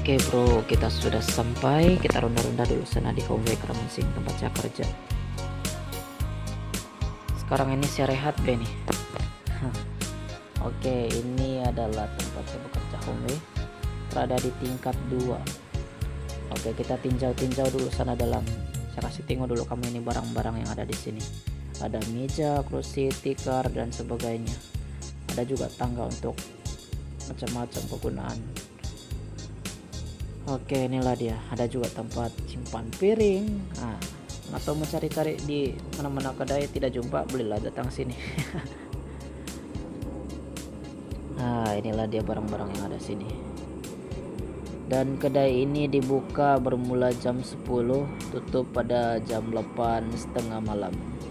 Oke bro, kita sudah sampai. Kita ronda-ronda dulu sana di Homeway Keramasing tempat saya kerja. Sekarang ini saya rehat deh nih. Oke, ini adalah tempat saya bekerja Homeway, berada di tingkat 2. Oke, kita tinjau-tinjau dulu sana dalam. Saya kasih tengok dulu kamu ini barang-barang yang ada di sini. Ada meja, kursi, tikar dan sebagainya. Ada juga tangga untuk macam-macam kegunaan. Oke, inilah dia. Ada juga tempat simpan piring. Nah, atau mencari-cari di mana-mana kedai tidak jumpa, belilah datang sini. Nah, inilah dia barang-barang yang ada sini. Dan kedai ini dibuka bermula jam 10, tutup pada jam 8:30 malam.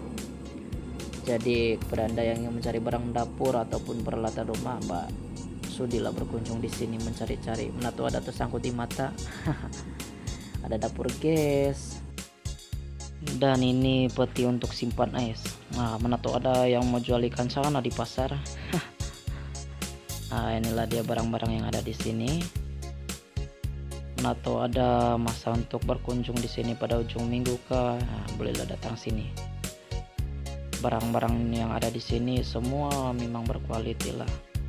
Jadi kepada Anda yang ingin mencari barang dapur ataupun peralatan rumah, Mbak, sudilah berkunjung di sini mencari-cari. Mana tuh ada tersangkut di mata. Ada dapur gas. Dan ini peti untuk simpan es. Nah, mana tuh ada yang mau jual ikan sana di pasar. Nah, inilah dia barang-barang yang ada di sini. Mana tuh ada masa untuk berkunjung di sini pada ujung minggu kah? Nah, bolehlah datang sini. Barang-barang yang ada di sini semua memang berkualiti lah.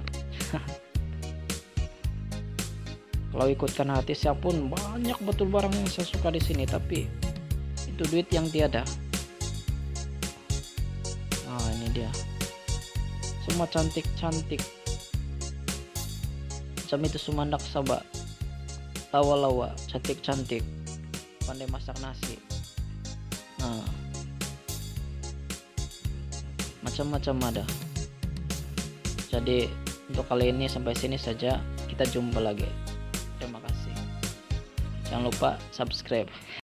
Kalau ikutkan hati saya pun banyak betul barang yang saya suka di sini, tapi itu duit yang tiada. Nah, ini dia. Semua cantik-cantik. Macam itu sumandak sabak. Lawa-lawa, cantik-cantik. Pandai masak nasi. Nah, macam-macam ada. Jadi untuk kali ini sampai sini saja. Kita jumpa lagi. Terima kasih. Jangan lupa subscribe.